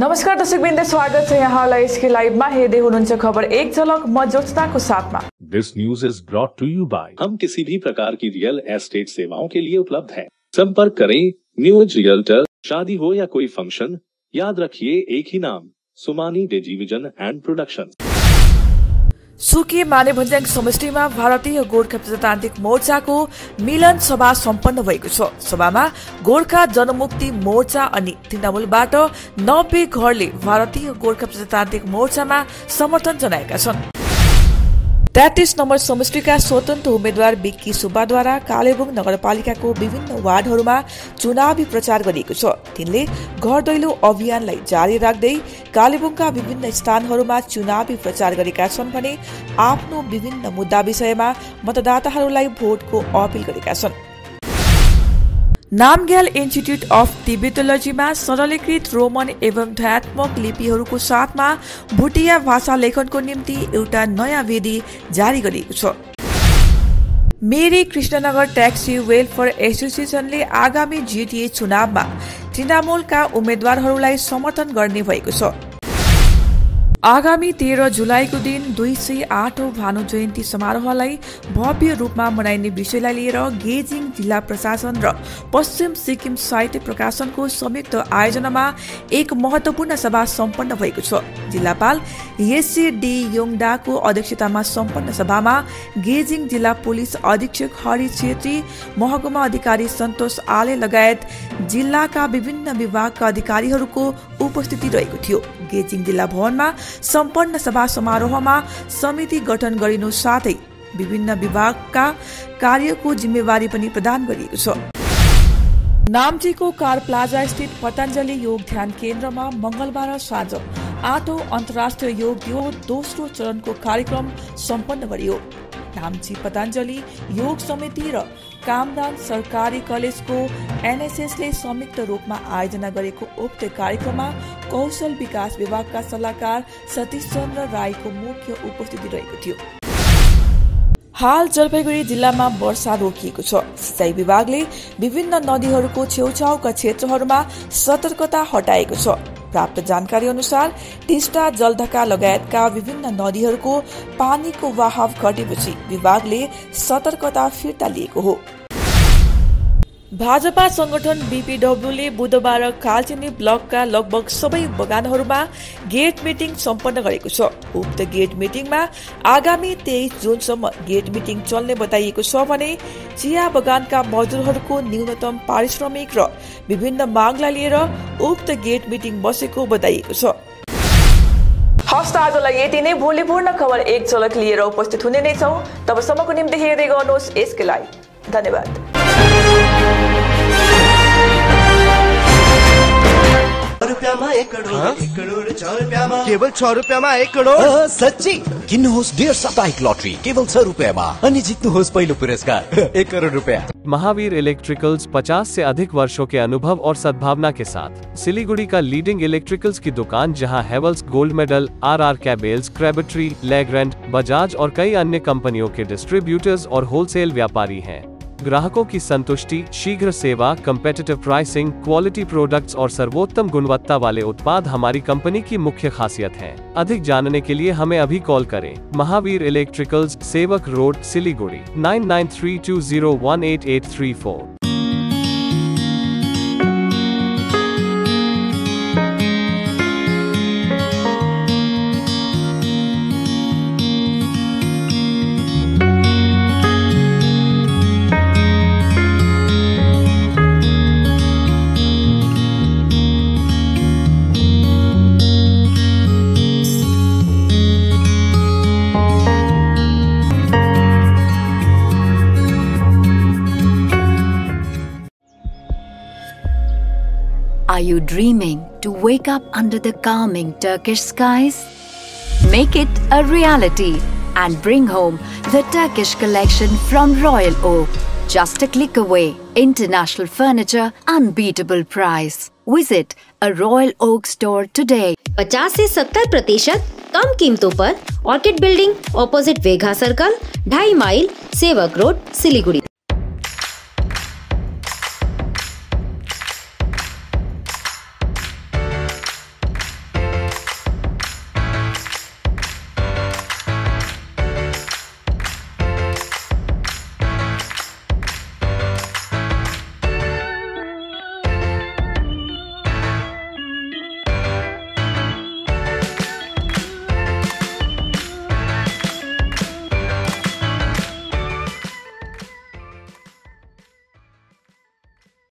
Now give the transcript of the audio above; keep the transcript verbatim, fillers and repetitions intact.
नमस्कार दर्शकवृन्द, स्वागत छ यहाँलाई एसके लाइभमा। हेर्दै हुनुहुन्छ खबर एक झलक, म ज्योत्सनाको साथमा। This news is brought to you by हम किसी भी प्रकार की रियल एस्टेट सेवाओं के लिए उपलब्ध हैं। संपर्क करें न्यूज रियल्टर। शादी हो या कोई फंक्शन, याद रखिए एक ही नाम, सुमानी डिजिविजन एंड प्रोडक्शन। सुके मानेभन्ज्याङ समष्टिमा भारतीय गोर्खा प्रजातान्त्रिक मोर्चाको मिलन सभा सम्पन्न भएको छ। सभामा गोर्खा जनमुक्ति मोर्चा अनि तृणमूलबाट नब्बे घरले भारतीय गोर्खा प्रजातान्त्रिक मोर्चामा समर्थन जनाएका छन्। तेत्तीस नम्बर समष्टिका स्वतन्त्र उम्मेद्वार बिक्की सुब्बाद्वारा कालेबुङ नगरपालिकाको विभिन्न वार्डहरूमा चुनावी प्रचार गरिएको छ। तिनले घर दैलो अभियानलाई जारी राख्दै कालेबुङका विभिन्न स्थानहरूमा चुनावी प्रचार गरेका छन् भने आफ्नो विभिन्न मुद्दा विषयमा मतदाताहरूलाई भोटको अपील गरेका छन्। नामग्याल इन्स्टिट्युट अफ तिब्बतोलोजीमा सरलीकृत रोमन एवं ध्यात्मक लिपिहरूको साथमा भुटिया भाषा लेखनको निम्ति एउटा नयाँ विधि जारी गरिएको छ। मेरी कृष्णनगर ट्याक्सी वेलफेयर एसोसिएसनले आगामी जिटिए चुनावमा तृणमूलका उम्मेद्वारहरूलाई समर्थन गर्ने भएको छ। आगामी तेह्र जुलाईको दिन दुई सय आठौं भानु जयन्ती समारोहलाई भव्य रूपमा मनाइने विषयलाई लिएर गेजिङ जिल्ला प्रशासन र पश्चिम सिक्किम साहित्य प्रकाशनको संयुक्त आयोजनामा एक महत्वपूर्ण सभा सम्पन्न भएको छ। जिल्लापाल एससी डी योङडाको अध्यक्षतामा सम्पन्न सभामा गेजिङ जिल्ला पुलिस अधीक्षक हरि छेत्री, महकुमा अधिकारी सन्तोष आले लगायत जिल्लाका विभिन्न विभागका अधिकारीहरूको उपस्थिति रहेको थियो। गेजिङ जिल्ला भवनमा सम्पन्न सभा समारोहमा समिति गठन गरिनु साथै विभिन्न विभागका कार्यको जिम्मेवारी पनि प्रदान गरिएको छ। नाम्चीको कार प्लाजा स्थित पतञ्जलि योग ध्यान केन्द्रमा मंगलबार साँझ आठौं अन्तर्राष्ट्रिय योग दिवस दोस्रो चरणको कार्यक्रम सम्पन्न गरियो। नाम्ची पतञ्जलि योग समिति र कामरान सरकारी कलेजको एनएसएसले संयुक्त रूपमा आयोजना गरेको उक्त कार्यक्रममा कौशल विकास विभागका सल्लाहकार सतीश चन्द्र राईको मुख्य उपस्थिति रहेको थियो। हाल जलपाइगुडी जिल्लामा वर्षा रोकिएको छ। सिंचाई विभागले विभिन्न नदीहरूको छेउछाउका क्षेत्रहरूमा सतर्कता हटाएको छ। प्राप्त जानकारी अनुसार टिस्टा, जलढका लगायतका विभिन्न नदीहरूको पानीको बहाव घटेपछि विभागले सतर्कता फिर्ता लिएको हो। भाजपा संगठन बीपीडब्ल्यूले बुधबार कालचिनी ब्लकका लगभग सबै बगानहरूमा गेट मिटिङ सम्पन्न गरेको छ। उक्त गेट मिटिङमा आगामी तेइस जुनसम्म गेट मिटिङ चल्ने बताइएको छ भने चिया बगानका मजदुरहरूको न्यूनतम पारिश्रमिक र विभिन्न मागलाई लिएर उक्त गेट मिटिङ बसेको बताइएको छ। हस्त आजलाई यति नै। भोलि पूर्ण खबर एक झलक लिएर उपस्थित हुने नै छौं। तबसम्मको निम्ति हेर्दै गर्नुहोस् एसके लाइभ। धन्यवाद। रुपियाँमा एक करोड, एक करोड छ रुपियाँमा, केवल छ रुपियाँमा एक करोड। सच्ची किन्नुहोस् डेढ साप्ताहिक लटरी केवल छ रुपियाँमा अनि जित्नुहोस् पहिलो पुरस्कार एक करोड रुपया। महावीर इलेक्ट्रिकल्स पचास से अधिक वर्षों के अनुभव और सद्भावना के साथ सिलीगुड़ी का लीडिंग इलेक्ट्रिकल्स की दुकान, जहां Havells gold medal, R R cables, Crabtree, Legrand, Bajaj और कई अन्य कंपनियों के डिस्ट्रीब्यूटर्स और होलसेल व्यापारी हैं। ग्राहकों की संतुष्टि, शीघ्र सेवा, कम्पेटिटिव प्राइसिंग, क्वालिटी प्रोडक्ट्स और सर्वोत्तम गुणवत्ता वाले उत्पाद हमारी कंपनी की मुख्य खासियत है। अधिक जानने के लिए हमें अभी कॉल करें। Mahavir electricals, Sevoke road, Siliguri, nine nine three two zero one eight eight three four. Are you dreaming to wake up under the calming Turkish skies? Make it a reality and bring home the Turkish collection from Royal Oak. Just a click away. International furniture, unbeatable price. Visit a Royal Oak store today. पचास से सत्तर प्रतिशत कम कीमतों पर orchid building, opposite Vega circle, ढाई mile, Sevoke road, Siliguri.